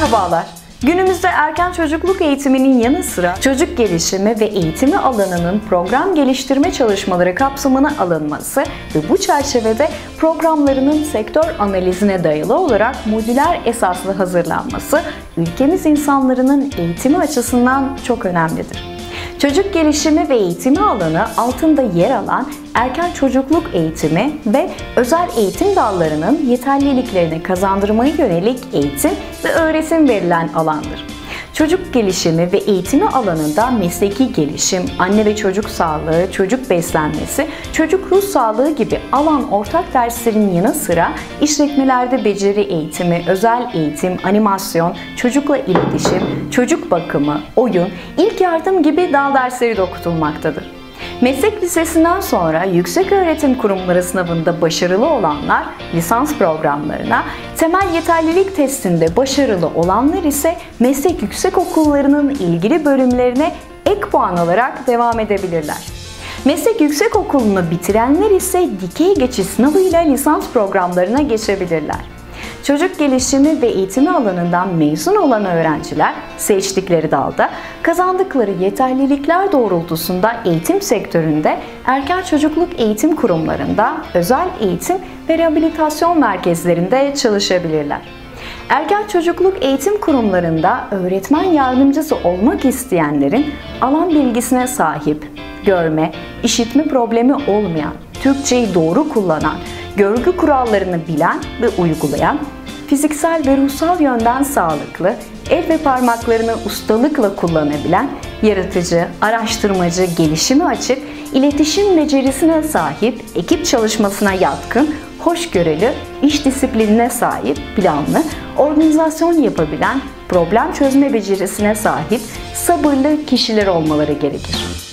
Merhabalar. Günümüzde erken çocukluk eğitiminin yanı sıra çocuk gelişimi ve eğitimi alanının program geliştirme çalışmaları kapsamına alınması ve bu çerçevede programlarının sektör analizine dayalı olarak modüler esaslı hazırlanması ülkemiz insanlarının eğitimi açısından çok önemlidir. Çocuk gelişimi ve eğitimi alanı altında yer alan erken çocukluk eğitimi ve özel eğitim dallarının yeterliliklerini kazandırmaya yönelik eğitim ve öğretim verilen alandır. Çocuk gelişimi ve eğitimi alanında mesleki gelişim, anne ve çocuk sağlığı, çocuk beslenmesi, çocuk ruh sağlığı gibi alan ortak derslerin yanı sıra işletmelerde beceri eğitimi, özel eğitim, animasyon, çocukla iletişim, çocuk bakımı, oyun, ilk yardım gibi dal dersleri de okutulmaktadır. Meslek lisesinden sonra yükseköğretim kurumları sınavında başarılı olanlar lisans programlarına, temel yeterlilik testinde başarılı olanlar ise meslek yüksekokullarının ilgili bölümlerine ek puan alarak devam edebilirler. Meslek yüksekokulunu bitirenler ise dikey geçiş sınavıyla lisans programlarına geçebilirler. Çocuk gelişimi ve eğitimi alanından mezun olan öğrenciler seçtikleri dalda kazandıkları yeterlilikler doğrultusunda eğitim sektöründe erken çocukluk eğitim kurumlarında, özel eğitim ve rehabilitasyon merkezlerinde çalışabilirler. Erken çocukluk eğitim kurumlarında öğretmen yardımcısı olmak isteyenlerin alan bilgisine sahip, görme, işitme problemi olmayan, Türkçeyi doğru kullanan, görgü kurallarını bilen ve uygulayan, fiziksel ve ruhsal yönden sağlıklı, el ve parmaklarını ustalıkla kullanabilen, yaratıcı, araştırmacı, gelişime açık, iletişim becerisine sahip, ekip çalışmasına yatkın, hoşgörülü, iş disiplinine sahip, planlı, organizasyon yapabilen, problem çözme becerisine sahip, sabırlı kişiler olmaları gerekir.